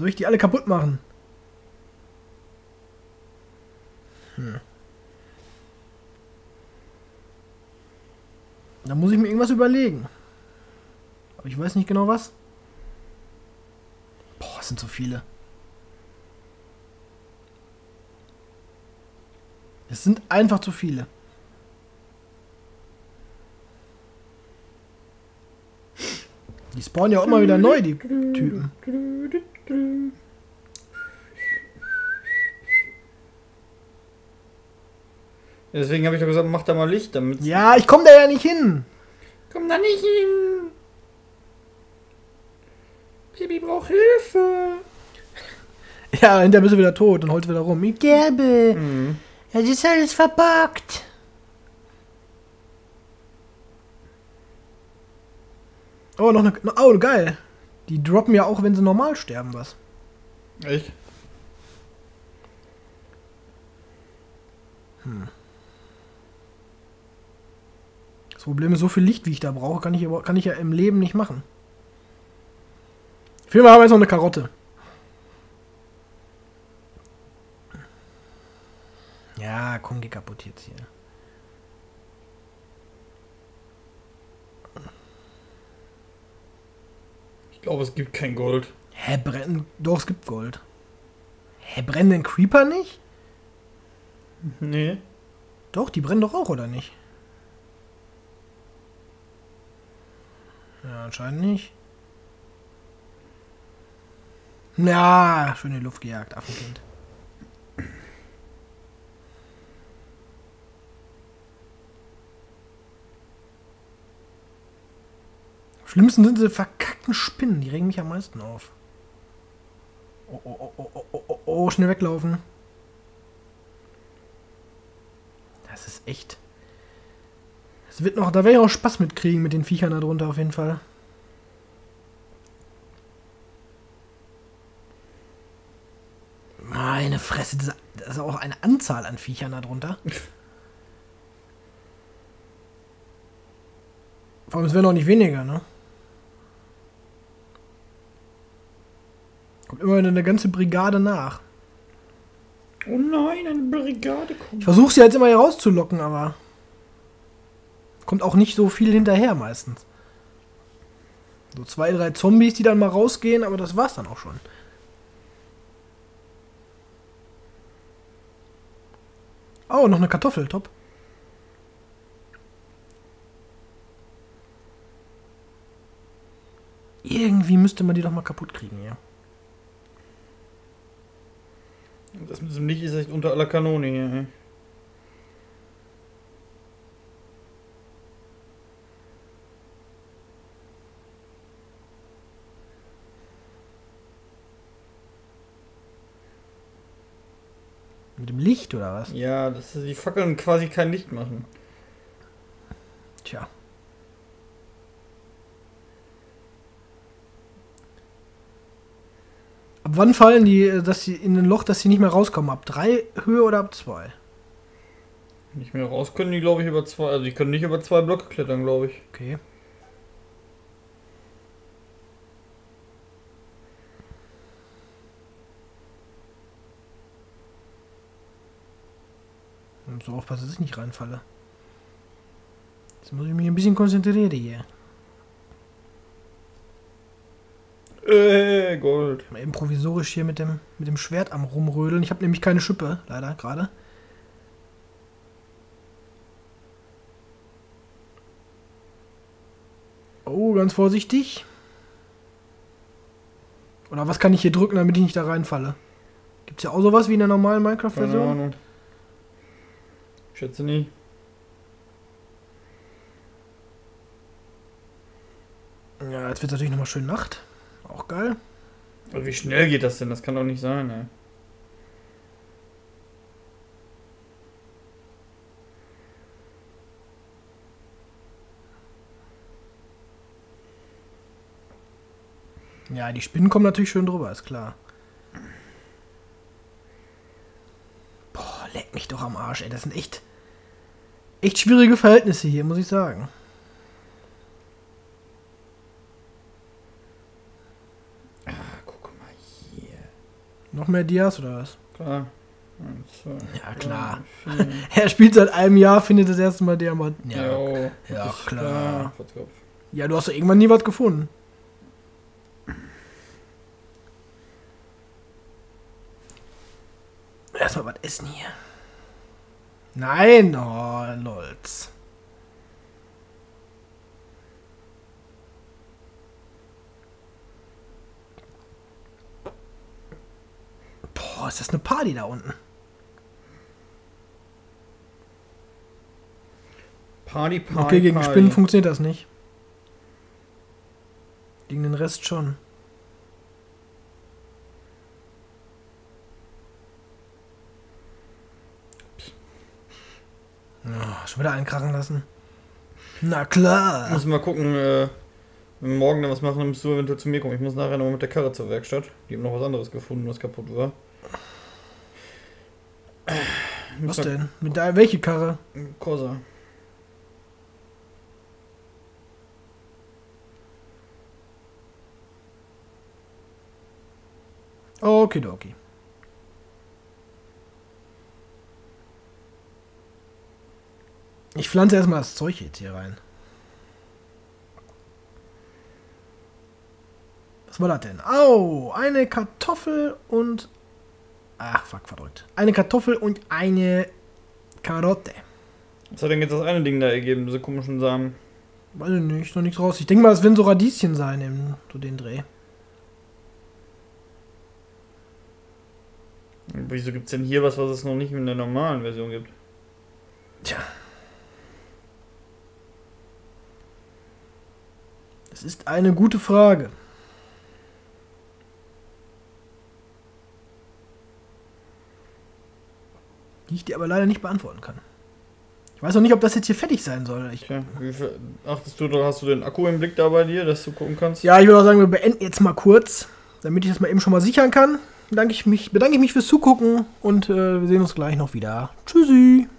Soll ich die alle kaputt machen? Da muss ich mir irgendwas überlegen. Aber ich weiß nicht genau was. Boah, es sind so viele. Es sind einfach zu viele. Die spawnen ja auch immer wieder neu, die Typen. Deswegen habe ich doch gesagt, mach da mal Licht, damit... Ja, ich komme da ja nicht hin. Komm da nicht hin! Baby braucht Hilfe! Ja, hinterher bist du wieder tot und holst wieder rum. Ich gäbe. Ja, das ist alles verbuggt. Oh, noch eine... Oh, geil. Die droppen ja auch, wenn sie normal sterben, was. Echt? Das Problem ist, so viel Licht, wie ich da brauche, kann ich ja im Leben nicht machen. Auf jeden Fall haben wir jetzt noch eine Karotte. Ja, komm, geh kaputt jetzt hier. Ich glaube, es gibt kein Gold. Hä, brennen... Doch, es gibt Gold. Hä, brennen denn Creeper nicht? Nee. Doch, die brennen doch auch, oder nicht? Ja, anscheinend nicht. Ja, schön in die Luft gejagt, Affenkind. Am schlimmsten sind diese verkackten Spinnen, die regen mich am meisten auf. Oh, oh, oh, oh, oh, oh, oh, schnell weglaufen. Das ist echt... Es wird noch, da werde ich auch Spaß mitkriegen mit den Viechern da drunter auf jeden Fall. Meine Fresse, das ist auch eine Anzahl an Viechern da drunter. Vor allem, es werden auch nicht weniger, ne? Kommt immerhin eine ganze Brigade nach. Oh nein, eine Brigade kommt. Ich versuche sie jetzt immer hier rauszulocken, aber... Kommt auch nicht so viel hinterher meistens. So 2, 3 Zombies, die dann mal rausgehen, aber das war's dann auch schon. Oh, noch eine Kartoffel, top. Irgendwie müsste man die doch mal kaputt kriegen hier. Das mit dem Licht ist echt unter aller Kanone hier. Ey. Mit dem Licht oder was? Ja, dass die Fackeln quasi kein Licht machen. Tja. Ab wann fallen die, dass sie in ein Loch, dass sie nicht mehr rauskommen? Ab 3 Höhe oder ab 2? Nicht mehr raus können die, glaube ich, über 2. Also die können nicht über 2 Blöcke klettern, glaube ich. Okay. Und so aufpassen, dass ich nicht reinfalle. Jetzt muss ich mich ein bisschen konzentrieren hier. Gold. Mal eben provisorisch hier mit dem Schwert am rumrödeln. Ich habe nämlich keine Schippe, leider, gerade. Oh, ganz vorsichtig. Oder was kann ich hier drücken, damit ich nicht da reinfalle? Gibt's ja auch sowas wie in der normalen Keine Minecraft-Version? Ahnung. Schätze nie. Ja, jetzt wird natürlich nochmal schön Nacht. Auch geil. Aber wie schnell geht das denn? Das kann doch nicht sein, ey. Ja, die Spinnen kommen natürlich schön drüber, ist klar. Boah, leck mich doch am Arsch, ey. Das sind echt schwierige Verhältnisse hier, muss ich sagen. Ah, guck mal hier. Noch mehr Dias oder was? Klar. 1, 2, Ja, klar. 3, 4. Er spielt seit einem Jahr, findet das erste Mal Diamanten. Jo, Ja, ist klar. Kopf. Ja, du hast doch irgendwann nie was gefunden. Erstmal was essen hier. Nein, oh, lolz. Boah, ist das eine Party da unten? Party. Okay, gegen Spinnen funktioniert das nicht. Gegen den Rest schon. Oh, schon wieder einkrachen lassen. Na klar. Müssen wir mal gucken, wenn wir morgen dann was machen, dann musst du eventuell zu mir kommen. Ich muss nachher nochmal mit der Karre zur Werkstatt. Die haben noch was anderes gefunden, was kaputt war. Was denn? Mit der, welche Karre? Corsa. Okidoki. Ich pflanze erstmal das Zeug jetzt hier rein. Was war das denn? Au, eine Kartoffel und... Ach, fuck, verdrückt. Eine Kartoffel und eine Karotte. Was hat denn jetzt das eine Ding da ergeben, diese komischen Samen? Weiß ich nicht, noch nichts raus. Ich denke mal, es werden so Radieschen sein, im so den Dreh. Wieso gibt es denn hier was es noch nicht in der normalen Version gibt? Tja. Das ist eine gute Frage. Die ich dir aber leider nicht beantworten kann. Ich weiß auch nicht, ob das jetzt hier fertig sein soll. Okay. Wie viel achtest du, oder hast du den Akku im Blick da bei dir, dass du gucken kannst? Ja, ich würde auch sagen, wir beenden jetzt mal kurz, damit ich das mal eben schon mal sichern kann. Bedanke ich mich fürs Zugucken und wir sehen uns gleich noch wieder. Tschüssi!